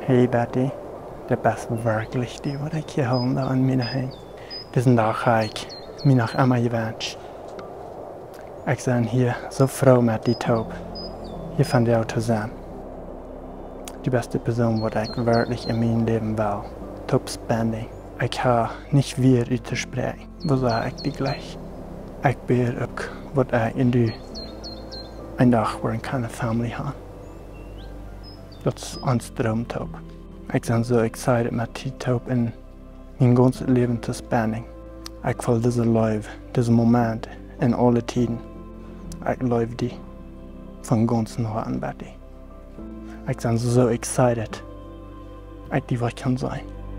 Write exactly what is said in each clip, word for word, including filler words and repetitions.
Hey Betty, det bästa wirklich det var jag hier home da an mina hang. Diesen dag ga ik mij nog Emma gewünscht. Ik ben hier zo froh met die Taub. Hier van jou te zijn. Die beste Person, wat ik wirklich in mijn leven wil. Taub spending. Ik ga niet weer u te spreken. Wat zeg ik die gleich? Ik beer ook wat ik in die een dag waar een kleine familie hebben. Dat is ons droomtaub. Ik ben zo excited met die taub in mijn ganzes leven te spending. Ik wil deze leven, deze moment in alle tijden. Ik leef die van ganzen harten, Betty. Ik ben zo excited. Ik die wat kan zijn.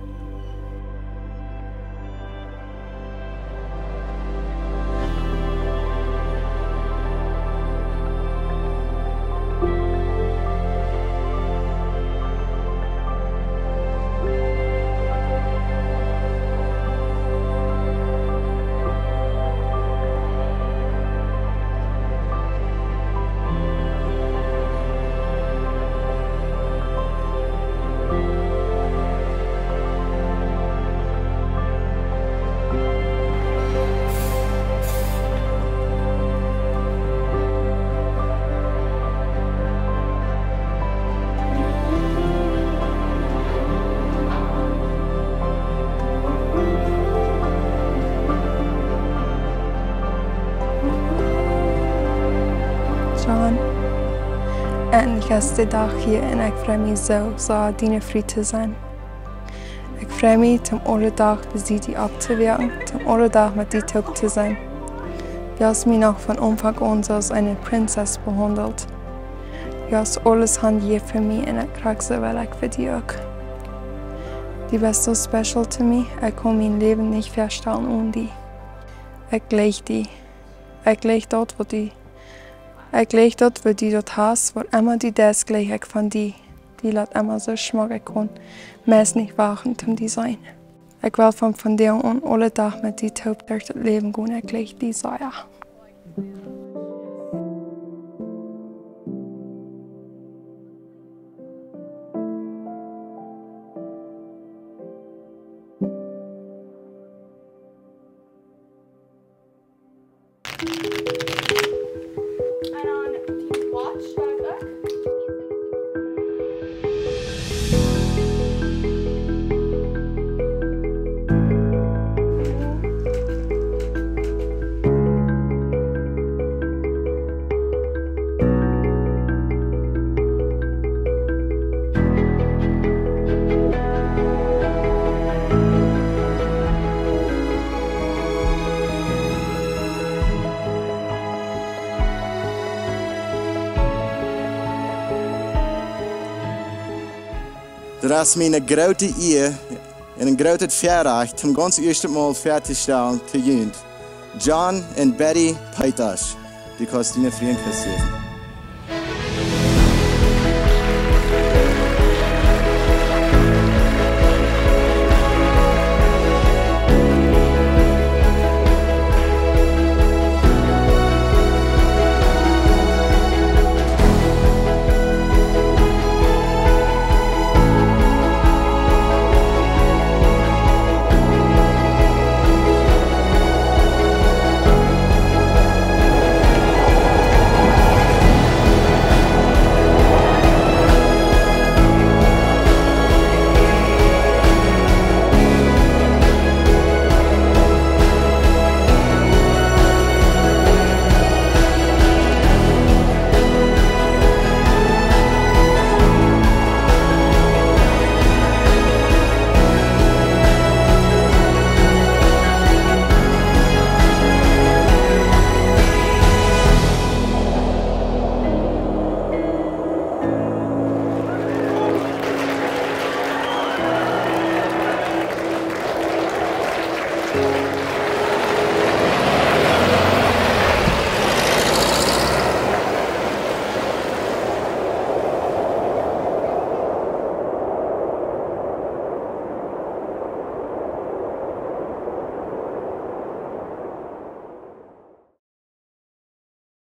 John. Endlich ist der Tag hier und ich freue mich so, so deine Früh zu sein. Ich freue mich, zum alle Tag bei dir abzuwirken, zum alle Tag mit dir Taub zu sein. Du hast mich noch von Anfang an so als eine Prinzessin behandelt. Du hast alles hier für mich und ich kriege so weil ich für dich auch. Du bist so special zu mir, ich kann mein Leben nicht vorstellen ohne dich. Ich liebe dich. Ich liebe dort, wo du Ich liebe dort, wo du dort hast, wo immer die das gleich von dir. Die lässt immer so schmecken kann, meist nicht wachen zum die sein. Ich will von, von dir an alle Tag mit dir Taub durch das Leben gehen, ich liebe die so, ja. Dat is mijn grote eer en een grote verjaardag om ganz eerste Mal fertigstellen te doen. John en Betty Peitasch, die kost die vrienden